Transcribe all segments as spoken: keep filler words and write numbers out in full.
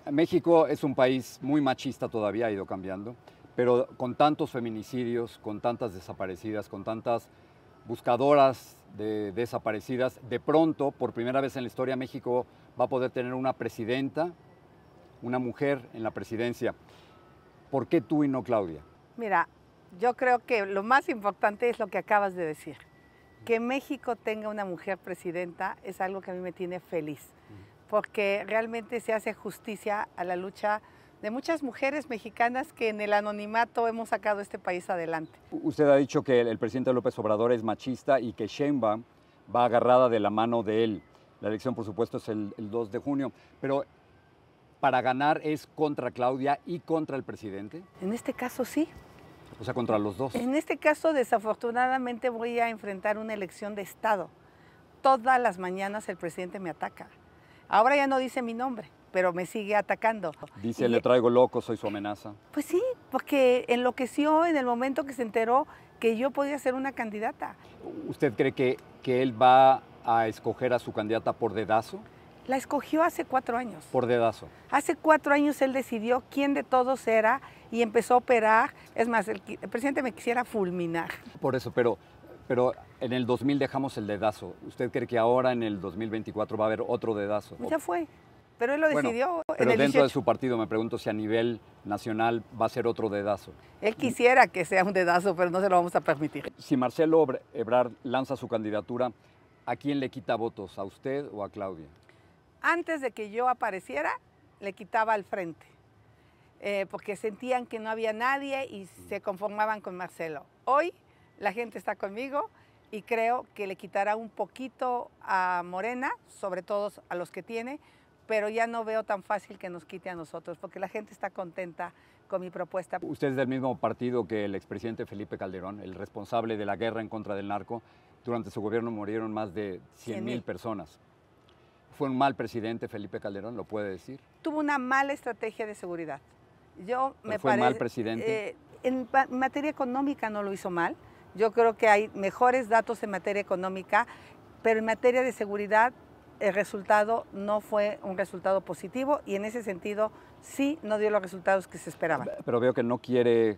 México es un país muy machista todavía, ha ido cambiando, pero con tantos feminicidios, con tantas desaparecidas, con tantas buscadoras de desaparecidas, de pronto, por primera vez en la historia, México va a poder tener una presidenta, una mujer en la presidencia. ¿Por qué tú y no Claudia? Mira, yo creo que lo más importante es lo que acabas de decir. Que México tenga una mujer presidenta es algo que a mí me tiene feliz, porque realmente se hace justicia a la lucha de muchas mujeres mexicanas que en el anonimato hemos sacado este país adelante. Usted ha dicho que el presidente López Obrador es machista y que Sheinbaum va agarrada de la mano de él. La elección, por supuesto, es el, el dos de junio, pero para ganar es contra Claudia y contra el presidente. En este caso sí. O sea, contra los dos. En este caso, desafortunadamente, voy a enfrentar una elección de Estado. Todas las mañanas el presidente me ataca. Ahora ya no dice mi nombre, pero me sigue atacando. Dice, y, le traigo loco, soy su amenaza. Pues sí, porque enloqueció en el momento que se enteró que yo podía ser una candidata. ¿Usted cree que, que él va a escoger a su candidata por dedazo? La escogió hace cuatro años. Por dedazo. Hace cuatro años él decidió quién de todos era y empezó a operar. Es más, el, el presidente me quisiera fulminar. Por eso, pero, pero en el dos mil dejamos el dedazo. ¿Usted cree que ahora en el dos mil veinticuatro va a haber otro dedazo? Ya fue, pero él lo decidió bueno, en pero el dentro dieciocho. de su partido me pregunto si a nivel nacional va a ser otro dedazo. Él quisiera que sea un dedazo, pero no se lo vamos a permitir. Si Marcelo Ebrard lanza su candidatura, ¿a quién le quita votos? ¿A usted o a Claudia? Antes de que yo apareciera, le quitaba al frente, eh, porque sentían que no había nadie y se conformaban con Marcelo. Hoy la gente está conmigo y creo que le quitará un poquito a Morena, sobre todo a los que tiene, pero ya no veo tan fácil que nos quite a nosotros, porque la gente está contenta con mi propuesta. Usted es del mismo partido que el expresidente Felipe Calderón, el responsable de la guerra en contra del narco. Durante su gobierno murieron más de cien mil personas. ¿Fue un mal presidente Felipe Calderón, lo puede decir? Tuvo una mala estrategia de seguridad. Yo me ¿Fue parece, mal presidente? Eh, en materia económica no lo hizo mal. Yo creo que hay mejores datos en materia económica, pero en materia de seguridad el resultado no fue un resultado positivo y en ese sentido sí no dio los resultados que se esperaban. Pero veo que no quiere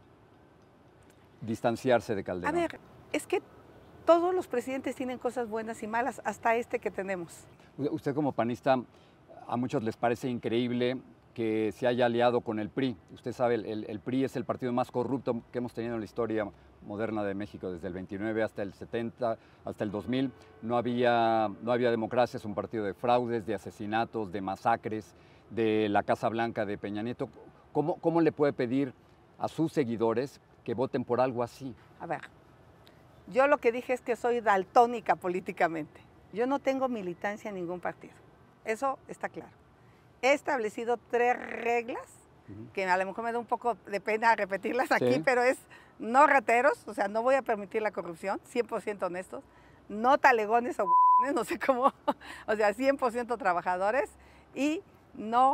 distanciarse de Calderón. A ver, es que todos los presidentes tienen cosas buenas y malas, hasta este que tenemos. Usted como panista, a muchos les parece increíble que se haya aliado con el P R I. Usted sabe, el, el P R I es el partido más corrupto que hemos tenido en la historia moderna de México, desde el veintinueve hasta el setenta, hasta el dos mil. No había, no había democracia, es un partido de fraudes, de asesinatos, de masacres, de la Casa Blanca de Peña Nieto. ¿Cómo, cómo le puede pedir a sus seguidores que voten por algo así? A ver, yo lo que dije es que soy daltónica políticamente. Yo no tengo militancia en ningún partido. Eso está claro. He establecido tres reglas, uh-huh. que a lo mejor me da un poco de pena repetirlas aquí, sí. pero es no rateros, o sea, no voy a permitir la corrupción, cien por ciento honestos, no talegones o no sé cómo, o sea, cien por ciento trabajadores y no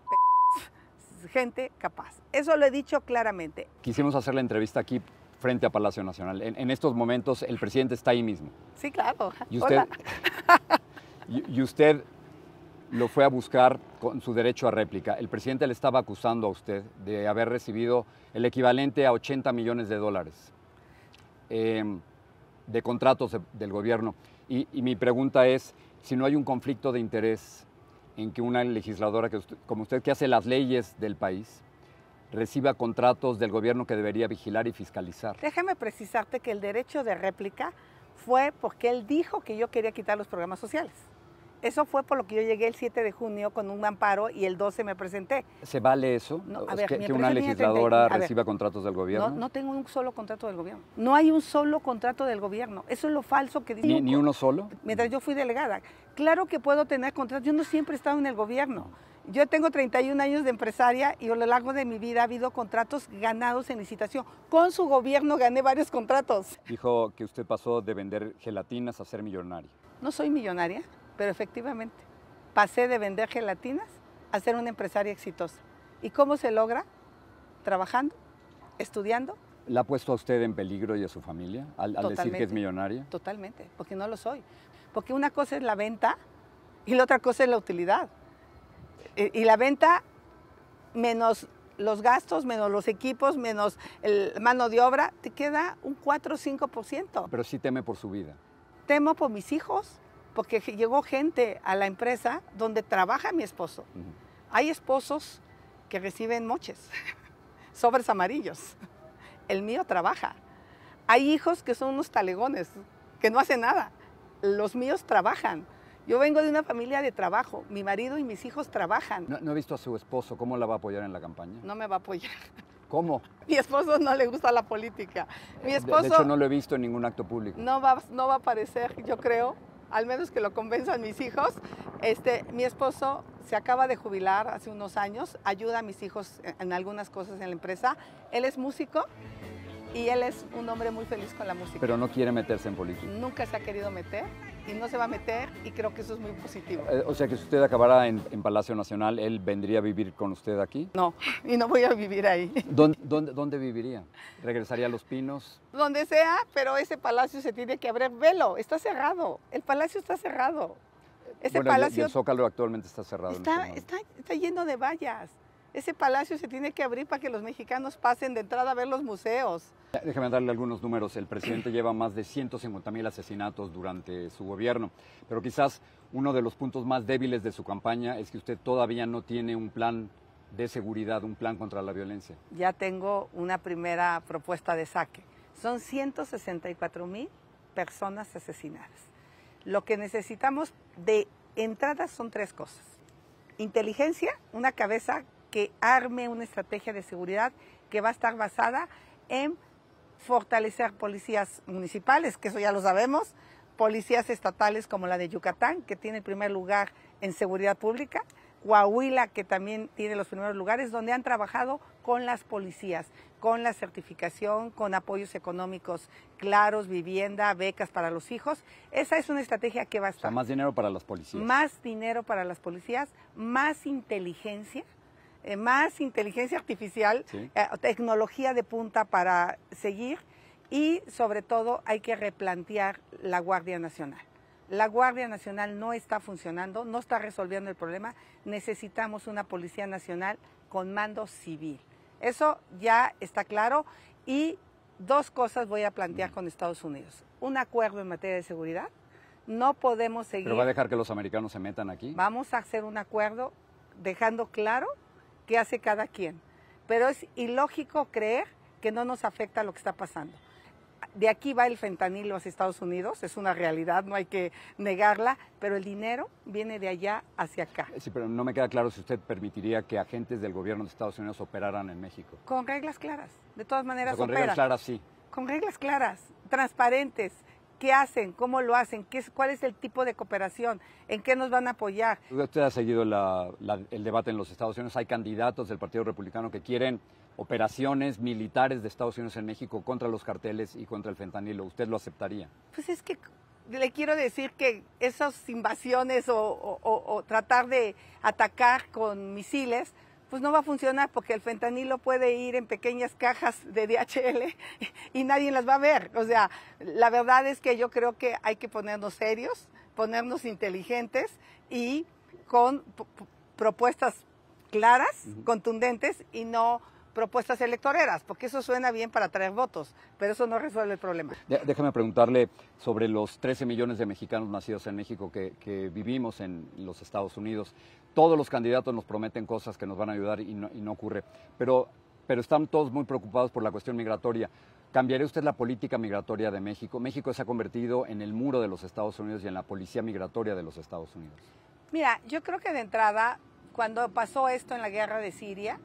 gente capaz. Eso lo he dicho claramente. Quisimos hacer la entrevista aquí frente a Palacio Nacional. En, en estos momentos el presidente está ahí mismo. Sí, claro. Y usted, Hola. y, y usted lo fue a buscar con su derecho a réplica. El presidente le estaba acusando a usted de haber recibido el equivalente a ochenta millones de dólares eh, de contratos de, del gobierno. Y, y mi pregunta es si no hay un conflicto de interés en que una legisladora que usted, como usted, que hace las leyes del país, reciba contratos del gobierno que debería vigilar y fiscalizar. Déjame precisarte que el derecho de réplica fue porque él dijo que yo quería quitar los programas sociales. Eso fue por lo que yo llegué el siete de junio con un amparo y el doce me presenté. ¿Se vale eso? No, a es ver, que, mi que una empresa tiene legisladora treinta, reciba ver, contratos del gobierno? No, no tengo un solo contrato del gobierno. No hay un solo contrato del gobierno. Eso es lo falso que dice. ¿Ni, ¿Ni uno solo? Mientras yo fui delegada. Claro que puedo tener contratos. Yo no siempre he estado en el gobierno. Yo tengo treinta y un años de empresaria y a lo largo de mi vida ha habido contratos ganados en licitación. Con su gobierno gané varios contratos. Dijo que usted pasó de vender gelatinas a ser millonaria. No soy millonaria, pero efectivamente pasé de vender gelatinas a ser una empresaria exitosa. ¿Y cómo se logra? Trabajando, estudiando. ¿La ha puesto a usted en peligro y a su familia al, al decir que es millonaria? Totalmente, porque no lo soy. Porque una cosa es la venta y la otra cosa es la utilidad. Y la venta menos los gastos, menos los equipos, menos el mano de obra, te queda un cuatro o cinco por ciento. Pero sí teme por su vida. Temo por mis hijos, porque llegó gente a la empresa donde trabaja mi esposo. Uh-huh. Hay esposos que reciben moches, sobres amarillos. El mío trabaja. Hay hijos que son unos talegones, que no hacen nada. Los míos trabajan. Yo vengo de una familia de trabajo. Mi marido y mis hijos trabajan. No, no he visto a su esposo. ¿Cómo la va a apoyar en la campaña? No me va a apoyar. ¿Cómo? Mi esposo no le gusta la política. Mi esposo, de, de hecho, no lo he visto en ningún acto público. No va, no va a aparecer, yo creo, al menos que lo convenzan mis hijos. Este, mi esposo se acaba de jubilar hace unos años, ayuda a mis hijos en, en algunas cosas en la empresa. Él es músico y él es un hombre muy feliz con la música. Pero no quiere meterse en política. Nunca se ha querido meter y no se va a meter, y creo que eso es muy positivo. Eh, o sea que si usted acabara en, en Palacio Nacional, ¿él vendría a vivir con usted aquí? No, y no voy a vivir ahí. ¿Dónde, dónde, dónde viviría? ¿Regresaría a Los Pinos? Donde sea, pero ese palacio se tiene que abrir. Velo, está cerrado. El palacio está cerrado. Ese bueno, palacio, y el Zócalo actualmente está cerrado. Está, este está, está lleno de vallas. Ese palacio se tiene que abrir para que los mexicanos pasen de entrada a ver los museos. Déjame darle algunos números. El presidente lleva más de ciento cincuenta mil asesinatos durante su gobierno, pero quizás uno de los puntos más débiles de su campaña es que usted todavía no tiene un plan de seguridad, un plan contra la violencia. Ya tengo una primera propuesta de saque. Son ciento sesenta y cuatro mil personas asesinadas. Lo que necesitamos de entrada son tres cosas. Inteligencia, una cabeza que arme una estrategia de seguridad que va a estar basada en fortalecer policías municipales, que eso ya lo sabemos, policías estatales como la de Yucatán, que tiene el primer lugar en seguridad pública, Coahuila, que también tiene los primeros lugares, donde han trabajado con las policías, con la certificación, con apoyos económicos claros, vivienda, becas para los hijos. Esa es una estrategia que va a estar. O sea, más dinero para las policías. Más dinero para las policías, más inteligencia, eh, más inteligencia artificial, ¿sí? eh, tecnología de punta para seguir, y sobre todo hay que replantear la Guardia Nacional. La Guardia Nacional no está funcionando, no está resolviendo el problema. Necesitamos una Policía Nacional con mando civil. Eso ya está claro, y dos cosas voy a plantear con Estados Unidos. Un acuerdo en materia de seguridad. No podemos seguir... ¿Pero va a dejar que los americanos se metan aquí? Vamos a hacer un acuerdo dejando claro qué hace cada quien. Pero es ilógico creer que no nos afecta lo que está pasando. De aquí va el fentanilo a Estados Unidos, es una realidad, no hay que negarla, pero el dinero viene de allá hacia acá. Sí, pero no me queda claro si usted permitiría que agentes del gobierno de Estados Unidos operaran en México. Con reglas claras, de todas maneras o sea, con operan. reglas claras, sí. Con reglas claras, transparentes. ¿Qué hacen? ¿Cómo lo hacen? ¿Qué es, ¿Cuál es el tipo de cooperación? ¿En qué nos van a apoyar? Usted ha seguido la, la, el debate en los Estados Unidos. Hay candidatos del Partido Republicano que quieren operaciones militares de Estados Unidos en México contra los carteles y contra el fentanilo. ¿Usted lo aceptaría? Pues es que le quiero decir que esas invasiones o, o, o, o tratar de atacar con misiles, pues no va a funcionar, porque el fentanilo puede ir en pequeñas cajas de D H L y nadie las va a ver. O sea, la verdad es que yo creo que hay que ponernos serios, ponernos inteligentes y con propuestas claras, uh-huh. contundentes, y no propuestas electoreras, porque eso suena bien para traer votos, pero eso no resuelve el problema. Déjame preguntarle sobre los trece millones de mexicanos nacidos en México que, que vivimos en los Estados Unidos. Todos los candidatos nos prometen cosas que nos van a ayudar y no, y no ocurre, pero, pero están todos muy preocupados por la cuestión migratoria. ¿Cambiaría usted la política migratoria de México? México se ha convertido en el muro de los Estados Unidos y en la policía migratoria de los Estados Unidos. Mira, yo creo que de entrada, cuando pasó esto en la guerra de Siria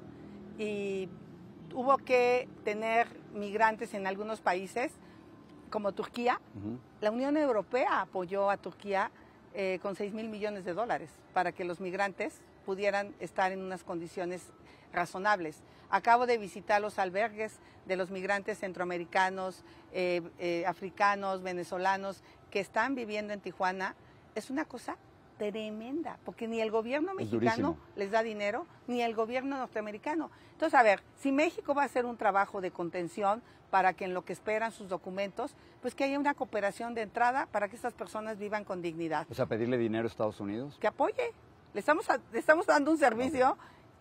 y hubo que tener migrantes en algunos países, como Turquía, uh-huh. la Unión Europea apoyó a Turquía eh, con seis mil millones de dólares para que los migrantes pudieran estar en unas condiciones razonables. Acabo de visitar los albergues de los migrantes centroamericanos, eh, eh, africanos, venezolanos, que están viviendo en Tijuana. Es una cosa tremenda, porque ni el gobierno mexicano les da dinero, ni el gobierno norteamericano. Entonces, a ver, si México va a hacer un trabajo de contención para que en lo que esperan sus documentos, pues que haya una cooperación de entrada para que estas personas vivan con dignidad. O sea, pedirle dinero a Estados Unidos. Que apoye. Le estamos, a, le estamos dando un servicio. Okay.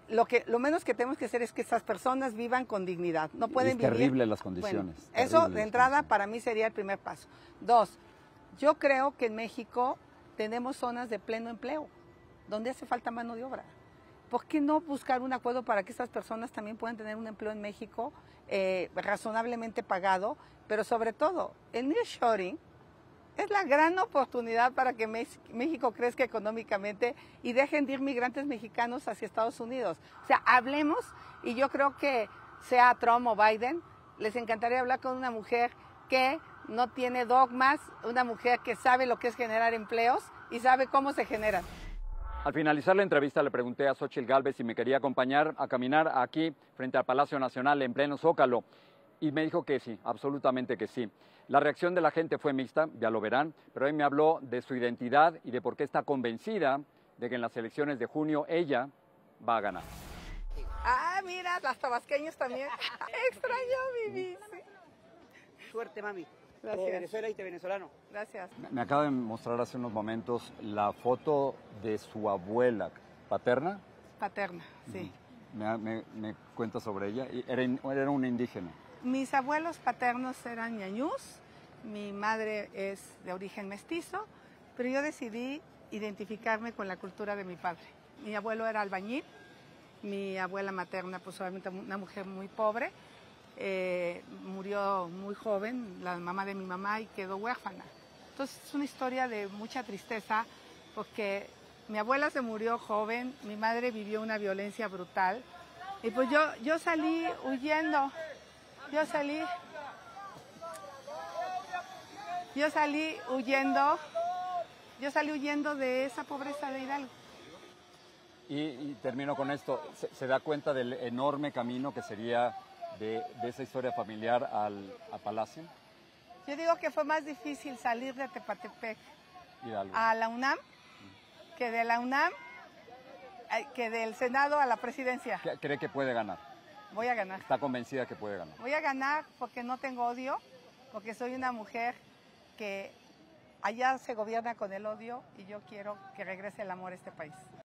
lo, que, lo menos que tenemos que hacer es que esas personas vivan con dignidad. No pueden es vivir. terrible las condiciones. Bueno, eso terrible de entrada condiciones. para mí sería el primer paso. Dos, yo creo que en México tenemos zonas de pleno empleo, donde hace falta mano de obra. ¿Por qué no buscar un acuerdo para que estas personas también puedan tener un empleo en México eh, razonablemente pagado? Pero sobre todo, el nearshoring es la gran oportunidad para que México crezca económicamente y dejen de ir migrantes mexicanos hacia Estados Unidos. O sea, hablemos, y yo creo que sea Trump o Biden, les encantaría hablar con una mujer que no tiene dogmas, una mujer que sabe lo que es generar empleos y sabe cómo se generan. Al finalizar la entrevista le pregunté a Xóchitl Gálvez si me quería acompañar a caminar aquí frente al Palacio Nacional en pleno Zócalo y me dijo que sí, absolutamente que sí. La reacción de la gente fue mixta, ya lo verán, pero hoy me habló de su identidad y de por qué está convencida de que en las elecciones de junio ella va a ganar. Ah, mira, las tabasqueños también. Extraño mi bici. Suerte, mami. Gracias. De Venezuela y de venezolano. Gracias. Me acaba de mostrar hace unos momentos la foto de su abuela paterna. Paterna, sí. Me, me, me cuenta sobre ella. Era, era una indígena. Mis abuelos paternos eran ñañús, mi madre es de origen mestizo, pero yo decidí identificarme con la cultura de mi padre. Mi abuelo era albañil, mi abuela materna, pues obviamente una mujer muy pobre, eh, murió muy joven, la mamá de mi mamá, y quedó huérfana. Entonces es una historia de mucha tristeza porque mi abuela se murió joven, mi madre vivió una violencia brutal y pues yo, yo salí huyendo. Yo salí, yo salí huyendo, yo salí huyendo de esa pobreza de Hidalgo. Y, y termino con esto, se, se da cuenta del enorme camino que sería de, de esa historia familiar al a Palacio. Yo digo que fue más difícil salir de Tepatepec Hidalgo. a la UNAM que de la UNAM, que del Senado a la presidencia. ¿Cree que puede ganar? Voy a ganar. ¿Está convencida que puede ganar? Voy a ganar porque no tengo odio, porque soy una mujer que allá se gobierna con el odio y yo quiero que regrese el amor a este país.